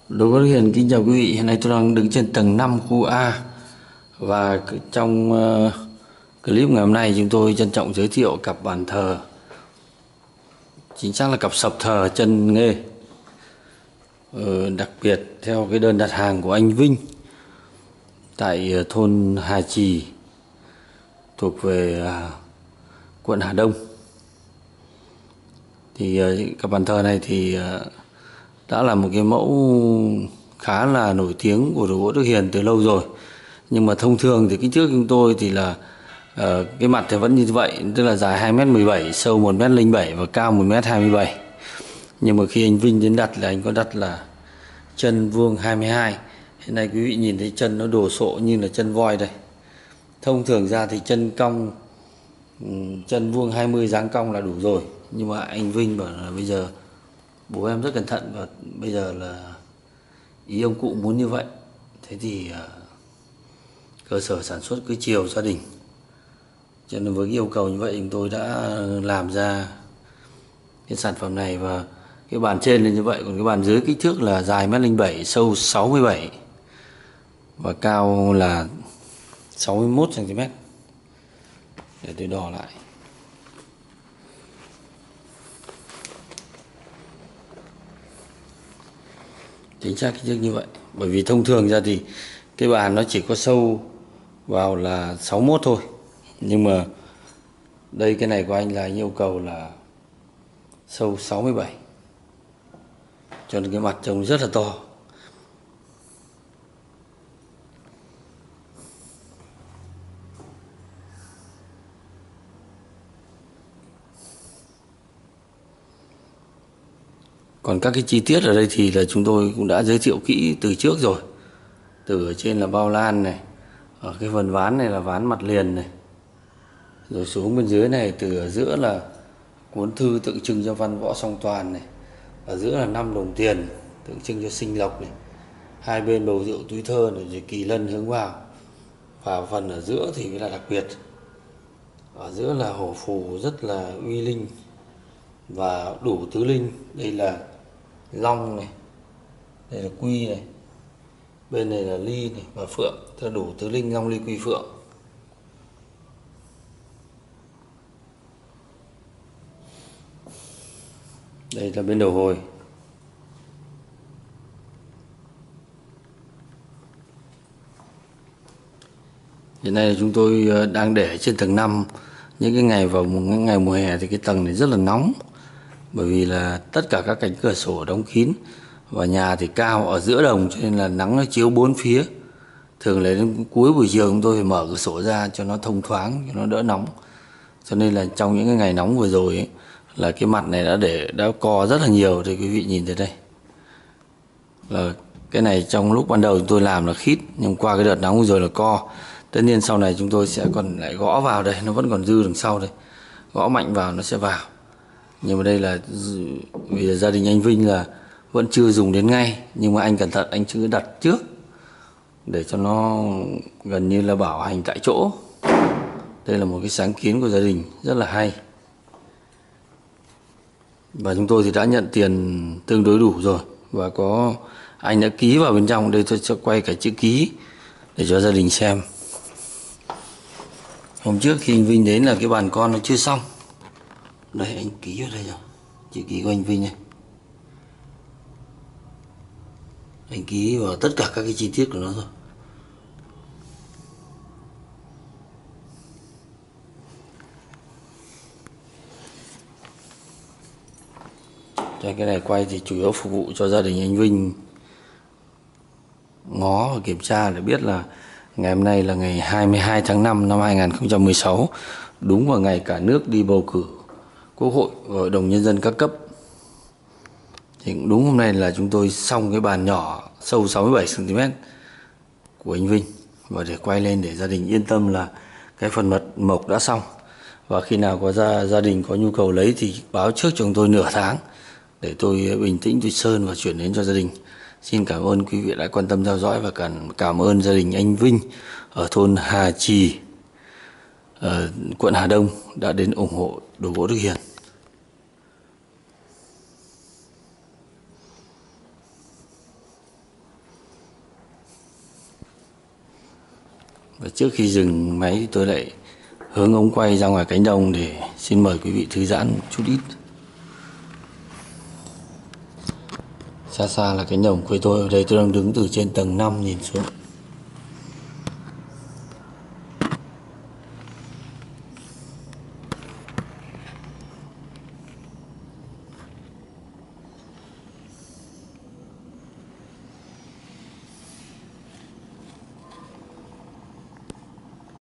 Đỗ Quốc Hiền kính chào quý vị. Hiện nay tôi đang đứng trên tầng 5 khu A và trong clip ngày hôm nay chúng tôi trân trọng giới thiệu cặp bàn thờ, chính xác là cặp sập thờ chân nghê, đặc biệt theo cái đơn đặt hàng của anh Vinh tại thôn Hà Trì thuộc về quận Hà Đông. Thì cặp bàn thờ này thì đã là một cái mẫu khá là nổi tiếng của đồ gỗ Đức Hiền từ lâu rồi. Nhưng mà thông thường thì kích thước chúng tôi thì là cái mặt thì vẫn như vậy, tức là dài 2m17, sâu 1m07 và cao 1m27. Nhưng mà khi anh Vinh đến đặt là anh có đặt là chân vuông 22. Hiện nay quý vị nhìn thấy chân nó đồ sộ như là chân voi đây. Thông thường ra thì chân cong, chân vuông 20 dáng cong là đủ rồi. Nhưng mà anh Vinh bảo là bây giờ bố em rất cẩn thận và bây giờ là ý ông cụ muốn như vậy. Thế thì cơ sở sản xuất cứ chiều gia đình, cho nên với cái yêu cầu như vậy chúng tôi đã làm ra cái sản phẩm này. Và cái bàn trên là như vậy, còn cái bàn dưới kích thước là dài 1m07, sâu 67 và cao là 61 cm. Để tôi đo lại. Chính xác kích thước như vậy. Bởi vì thông thường ra thì cái bàn nó chỉ có sâu vào là 61 thôi. Nhưng mà đây cái này của anh là anh yêu cầu là sâu 67. Cho nên cái mặt trông rất là to. Còn các cái chi tiết ở đây thì là chúng tôi cũng đã giới thiệu kỹ từ trước rồi. Từ ở trên là bao lan này, ở cái phần ván này là ván mặt liền này, rồi xuống bên dưới này từ ở giữa là cuốn thư tượng trưng cho văn võ song toàn này, ở giữa là 5 đồng tiền tượng trưng cho sinh lộc này, hai bên bầu rượu túi thơ này, rồi kỳ lân hướng vào. Và phần ở giữa thì mới là đặc biệt, ở giữa là hổ phù rất là uy linh và đủ tứ linh. Đây là long này, đây là quy này, bên này là ly này và phượng, theo đủ tứ linh long ly quy phượng. Đây là bên đầu hồi. Hiện nay chúng tôi đang để trên tầng 5. Những cái ngày vào những ngày mùa hè thì cái tầng này rất là nóng, bởi vì là tất cả các cánh cửa sổ đóng kín và nhà thì cao ở giữa đồng, cho nên là nắng nó chiếu bốn phía. Thường là đến cuối buổi chiều chúng tôi phải mở cửa sổ ra cho nó thông thoáng, cho nó đỡ nóng. Cho nên là trong những cái ngày nóng vừa rồi ấy, là cái mặt này đã co rất là nhiều. Thì quý vị nhìn thấy đây là cái này trong lúc ban đầu chúng tôi làm là khít, nhưng qua cái đợt nóng rồi là co. Tất nhiên sau này chúng tôi sẽ còn lại gõ vào đây, nó vẫn còn dư đằng sau đây, gõ mạnh vào nó sẽ vào. Nhưng mà đây là vì gia đình anh Vinh là vẫn chưa dùng đến ngay, nhưng mà anh cẩn thận, anh chưa đặt trước để cho nó gần như là bảo hành tại chỗ. Đây là một cái sáng kiến của gia đình rất là hay. Và chúng tôi thì đã nhận tiền tương đối đủ rồi, và có anh đã ký vào bên trong. Đây tôi sẽ quay cả chữ ký để cho gia đình xem. Hôm trước khi anh Vinh đến là cái bàn con nó chưa xong. Đây anh ký ở đây rồi, chữ ký của anh Vinh này. Anh ký vào tất cả các cái chi tiết của nó rồi. Cái này quay thì chủ yếu phục vụ cho gia đình anh Vinh ngó và kiểm tra để biết là ngày hôm nay là ngày 22 tháng 5 năm 2016, đúng vào ngày cả nước đi bầu cử Quốc hội và Hội đồng Nhân dân các cấp. Thì đúng hôm nay là chúng tôi xong cái bàn nhỏ sâu 67 cm của anh Vinh, và để quay lên để gia đình yên tâm là cái phần mật mộc đã xong. Và khi nào có gia đình có nhu cầu lấy thì báo trước cho chúng tôi nửa tháng để tôi bình tĩnh tôi sơn và chuyển đến cho gia đình. Xin cảm ơn quý vị đã quan tâm theo dõi, và cảm ơn gia đình anh Vinh ở thôn Hà Trì, quận Hà Đông đã đến ủng hộ đồ gỗ Đức Hiền. Và trước khi dừng máy thì tôi lại hướng ống quay ra ngoài cánh đồng để xin mời quý vị thư giãn một chút ít. Xa xa là cánh đồng quê tôi, ở đây tôi đang đứng từ trên tầng 5 nhìn xuống.